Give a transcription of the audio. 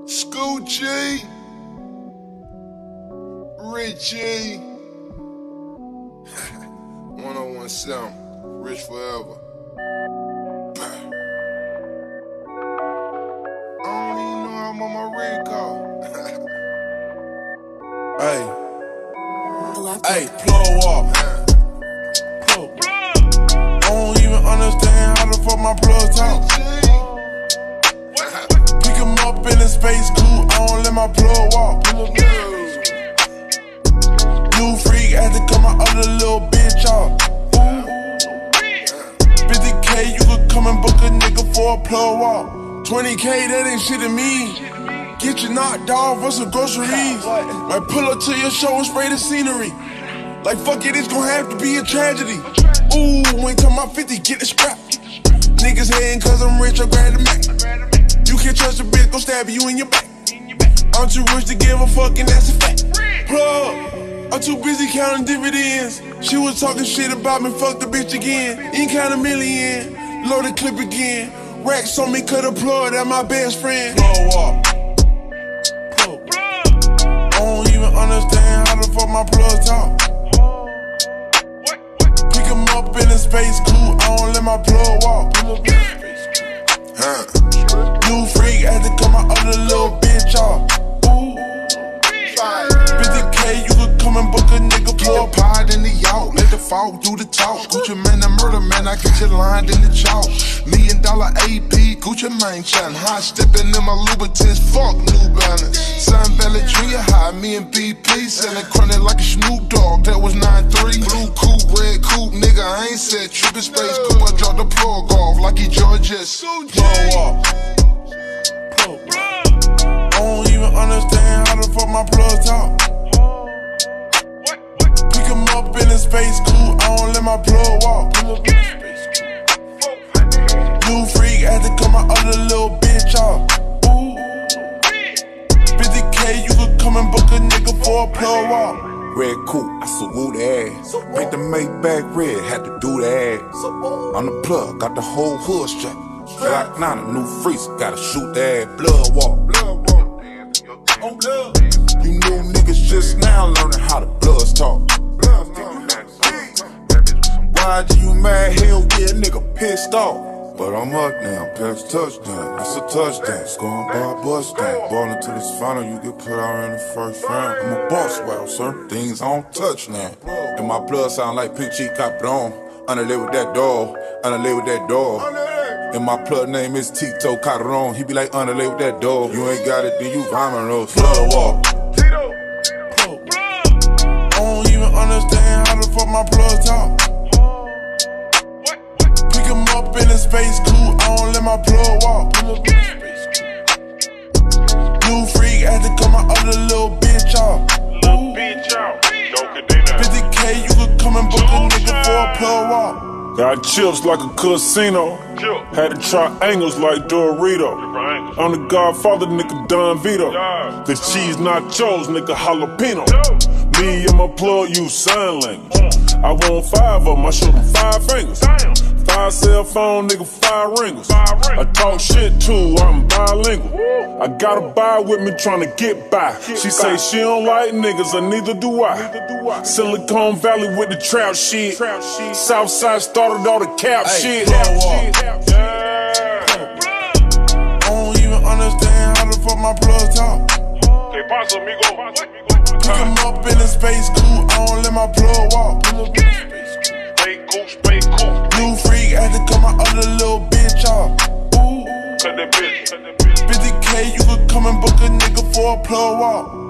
Scoochie, Richie, 1017, Rich Forever. I don't even know I'm on my recall. Hey, plug walk. I don't even understand how the fuck my plug talk. Pick him up in the space coupe, I don't let my plug walk. New freak had to cut my other little bitch off. 50K, you could come and book a nigga for a plug walk. 20K, that ain't shit to me. Get you knocked off for some groceries. Might pull up to your show and spray the scenery. Like fuck it, it's gon' have to be a tragedy. Ooh, ain't talking about 50, get the scrap. Niggas hatin' cause I'm rich, I grab the Mac. You can't trust a bitch, gon' stab you in your back. I'm too rich to give a fuck and that's a fact. Plug, I'm too busy counting dividends. She was talking shit about me, fuck the bitch again. Ain't count a million, load the clip again. Racks on me, cut a plug, that my best friend. Plug walk. I don't even understand how the fuck my plug talk. Pick him up in a space coupe, I don't let my plug walk. New freak had to cut my other little bitch off. 50K, you could come and book a nigga for a Pod in the yacht, let the fog do the talk. Gucci man, that murder man, I get you lined in the chalk. $1 million AP, Gucci man, shine hot, stepping in my Louboutins, fuck New Balance. Sun Valley Tree high, me and BP selling chronic like a Snoop Dogg. That was 9-3. Blue coupe, red coupe, nigga, I ain't said trippin' space coupe. I dropped the plug off like he Georges. plug walk. I don't even understand how the fuck my plug talk. Pick him up in a space coupe, I don't let my plug walk. New freak had to cut my other little bitch off. 50K, you could come and book a nigga for a plug walk. Red coupe, I salute the ass. Paint the Maybach red, had to do the ass. On the plug, got the whole hood strapped. Glock 9, a new freeze, gotta shoot the ass. Blood walk. You new niggas just now learning how the bloods talk. Why do you mad? Hell yeah, nigga pissed off. But I'm up now, past touchdown. It's a touchdown, scoring by a bust down. Ballin' till it's final, you get put out in the first round. I'm a boss, wow, sir. Things I don't touch now. And my blood sound like Pink Cheek Capron. Underlay with that dog, underlay with that dog. And my plug name is Tito Carron. He be like underlay with that dog. You ain't got it, then you vomit those. Plug walk. I don't even understand how the fuck my plug talk. Pick him up in a space coupe, I don't let my plug walk. New freak had to cut my other little bitch off. 50K, you could come and book a nigga for a plug walk. Got chips like a casino. Had the triangles like Dorito. I'm the Godfather, nigga Don Vito. The cheese nachos, nigga jalapeno. Me and my plug use sign language. I want 5 of them, I show them 5 fingers. 5 cell phone, nigga, 5 ringers. I talk shit too, I'm bilingual. I got a buy with me tryna get by. She say she don't like niggas, and neither do I. Silicon Valley with the trap shit. Southside started all the cap shit. I don't even understand how the fuck my plug talk. Pick him up in a space coupe, I don't let my plug walk. New freak had to cut my other little bitch off. 50K, you could come and book a nigga for a plug walk.